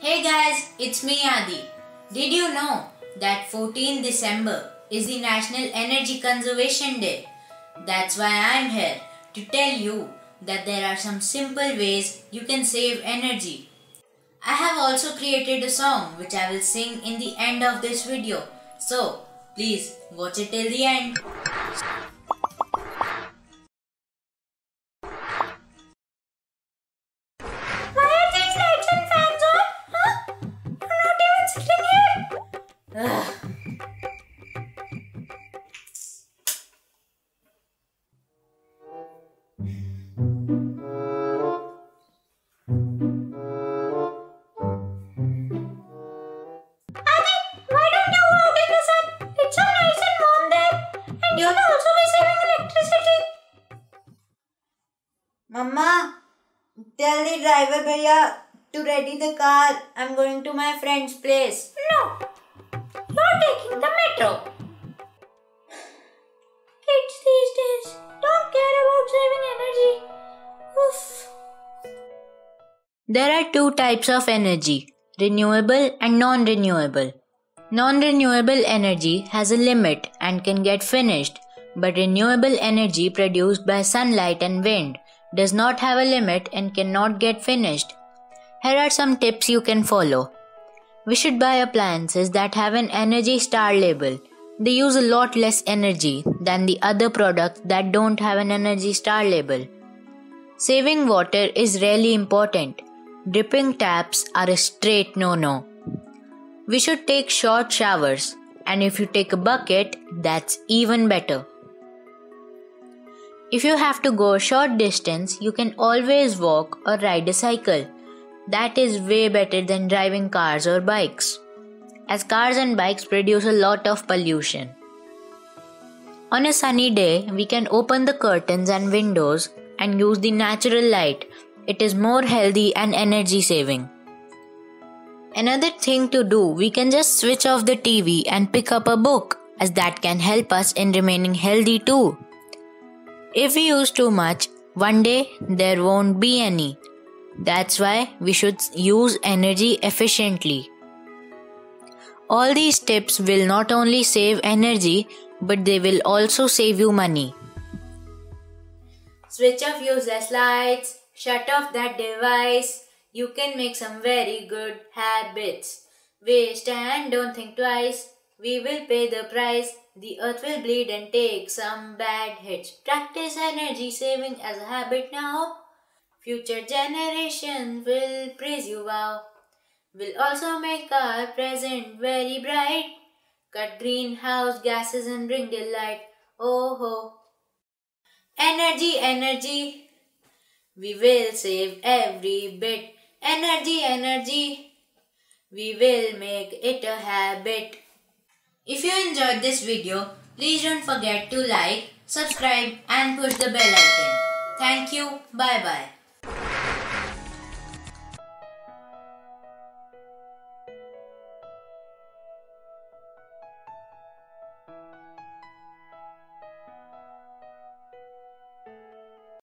Hey guys, it's me Adi. Did you know that 14 December is the National Energy Conservation Day? That's why I'm here to tell you that there are some simple ways you can save energy. I have also created a song which I will sing in the end of this video. So, please watch it till the end. Why are these lights and fans on? Huh? I'm not even sitting here. Ugh. Why don't you go take a sun? It's so nice and warm there. And you'll also be saving electricity. Mama, tell the driver bhaiya to ready the car. I'm going to my friend's place. No, you're taking the metro. Kids these days don't care about saving energy. Oof. There are two types of energy, renewable and non-renewable. Non-renewable energy has a limit and can get finished, but renewable energy produced by sunlight and wind does not have a limit and cannot get finished. Here are some tips you can follow. We should buy appliances that have an Energy Star label. They use a lot less energy than the other products that don't have an Energy Star label. Saving water is really important. Dripping taps are a straight no-no. We should take short showers, and if you take a bucket, that's even better. If you have to go a short distance, you can always walk or ride a cycle. That is way better than driving cars or bikes, as cars and bikes produce a lot of pollution. On a sunny day, we can open the curtains and windows and use the natural light. It is more healthy and energy saving. Another thing to do, we can just switch off the TV and pick up a book, as that can help us in remaining healthy too. If we use too much, one day there won't be any. That's why we should use energy efficiently. All these tips will not only save energy, but they will also save you money. Switch off useless lights, shut off that device. You can make some very good habits. Waste and don't think twice. We will pay the price. The earth will bleed and take some bad hits. Practice energy saving as a habit now. Future generations will praise you, wow. We'll also make our present very bright. Cut greenhouse gases and bring delight. Oh ho. Energy, energy. We will save every bit. Energy, energy. We will make it a habit. If you enjoyed this video, please don't forget to like, subscribe and push the bell icon. Thank you. Bye bye.